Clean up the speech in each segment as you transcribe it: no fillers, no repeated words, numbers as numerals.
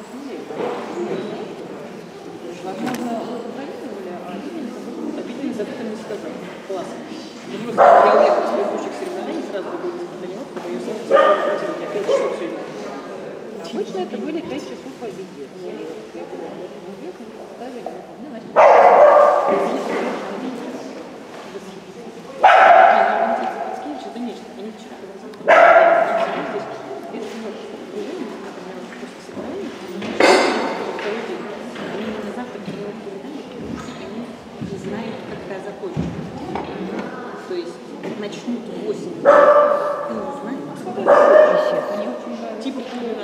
Возможно, вы контролировали, а обидели, забыто не сказал. Классно. Ну, просто я уехала с предыдущих соревнований, сразу добилась тренировку, боюсь, что я 5 часов сегодня. Обычно это были 5 часов по видео. То есть начнут 8. Ты не знаешь, мне очень нравится. Типа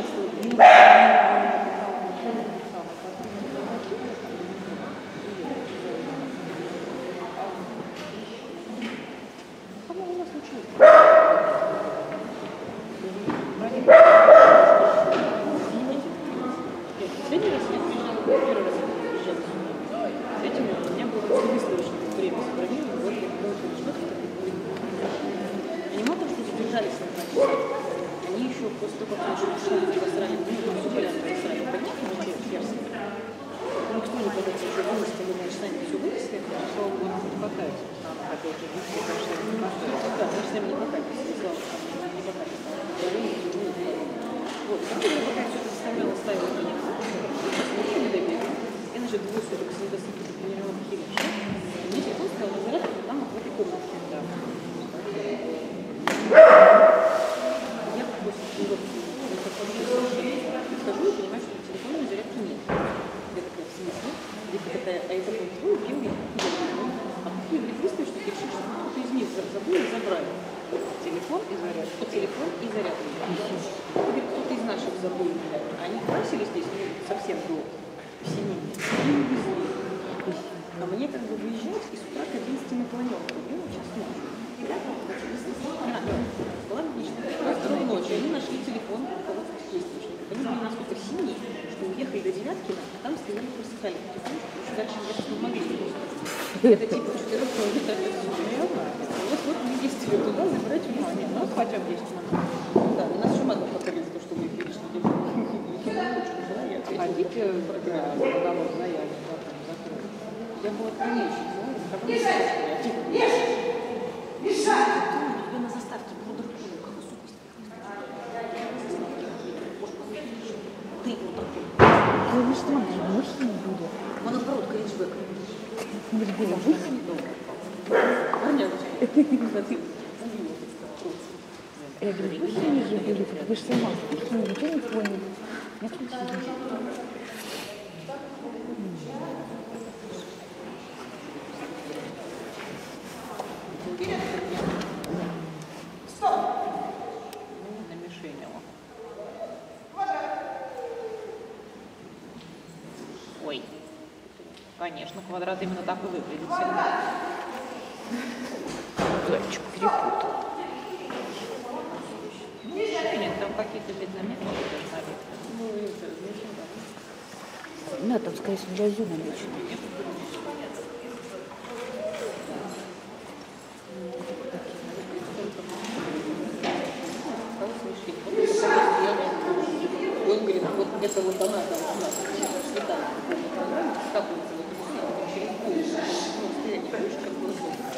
у нас случилось? Последний раз я приезжала, первый раз я приезжала сюда. С этим у меня было выставочное время сохранения, вот я получила что-то, аниматоры, что задержались на 2 часа. Они еще после того, как начали шоу посрали, всю полянку посрали, понятно, на те версии. Никто не пытается уже вынести, или значит, сами все вынесли, шоу будет хоть покаяться. Хотя уже вышли, потому что не покаяться. Да, значит, сами не покаяться, Слава, не покаяться. Вот, потом я пока все это заставляла, ставила меня. Я, значит, 2 суток с недоступной до тренировки химича. Мне телефон сказал на зарядку, там в этой комнатке. Да. Я после тренировки скажу и понимаю, что на телефоне на зарядке нет. Я такая, в смысле? Я такая, а это был твой, кем я? А ты говорит, выставишь, что ты решишь, что кто-то из них забыл и забрали. Телефон и зарядку. Телефон и зарядку. Говорит, кто-то из наших забыл. Они красили здесь совсем до синими. И не везли. А мне как бы выезжать и с утра к 11 на планерку. И вот час ночью. Была отлично. Второй ночью они нашли телефон руководства источника. Они были настолько синие, что уехали до Девяткина, а там стояли просыхали. Потому что дальше я не могли. Это типа 4 километров. Вот мы ездили туда забирать внимание. Ну, хотя бы 10 минут. Да, у нас еще мало покорили, что мы перешли. Ходите в договор заявить. Я была конечно, как бы я на заставке была другую, как супость. Ты вот такой. Ну вы что, мышь не будет? Он наоборот, коричбэк. Мы же были мышь. Понятно. Я говорю, мышь не же были, вы же сама, ничего не поняли. Я включила. Ой, конечно, квадрат именно так и выглядит. Зайчик перепутал. Нет, там какие-то виднометры. Ну, это да, там, скорее всего, для зума намечено. Он говорит, вот где-то вот она там у нас цвета скапывается в эту силу, через пояс, ну, стояние больше, как бы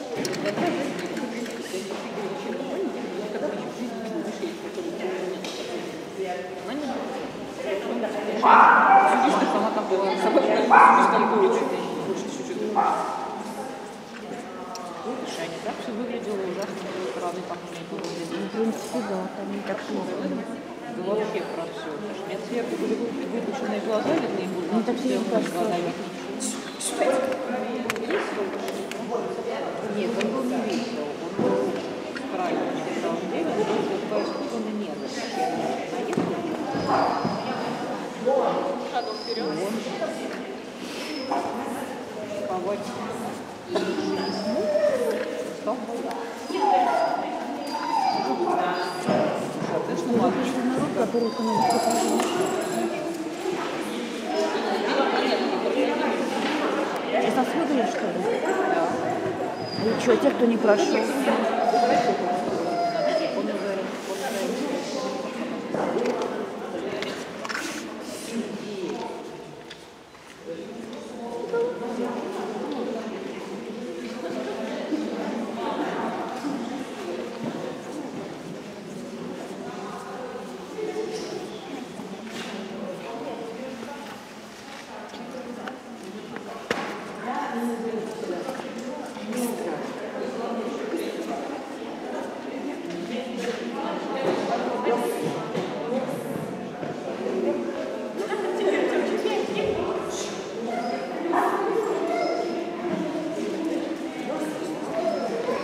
судистка сама там была, судистка Алькович, чуть-чуть. Решение, так все выглядело ужасно, с другой стороны, как мне было. В принципе, да, там не так плохо. Вообще про все. Нет, сверху были выпущенные глаза, видны были. Ну, так все кажется. Нет, он был не весел, он был правильный, на самом деле, он был такой испуганный нервы. Шагом вперед. Поводь. Стоп. Соответственно, Выпущенный народ, который экономику положил. Это смотришь, что ли? Да. И что, те, кто не прошел?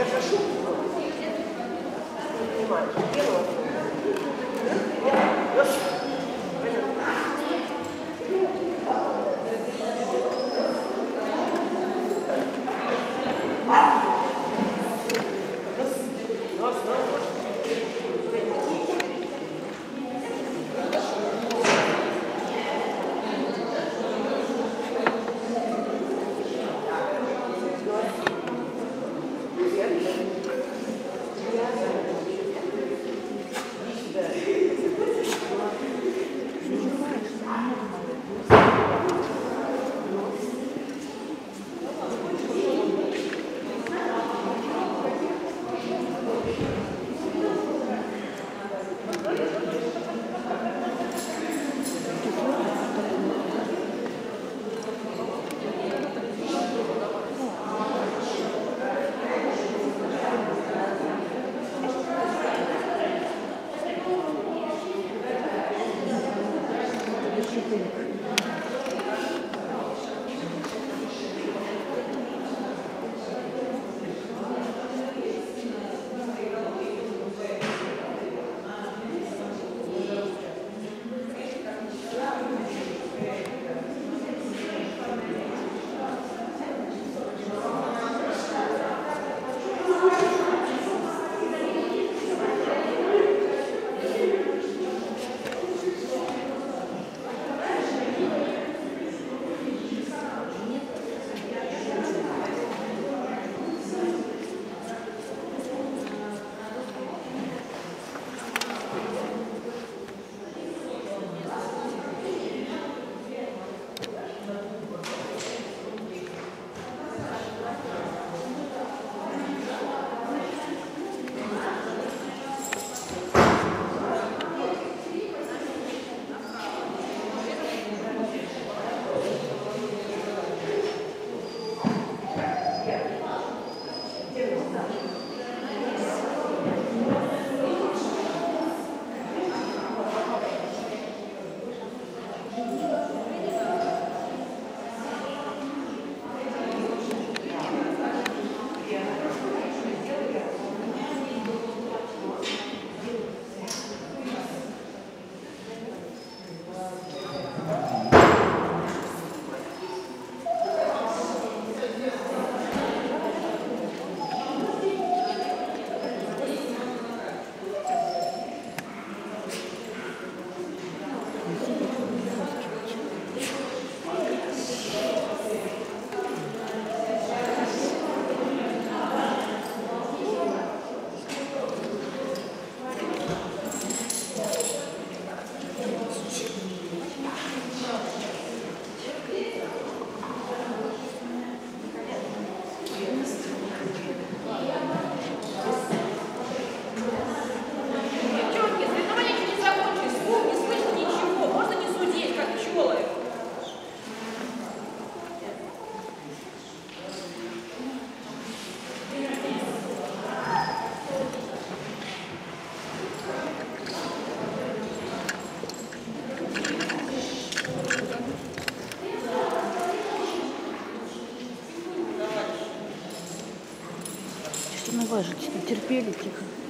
Что наважить, терпели, тихо.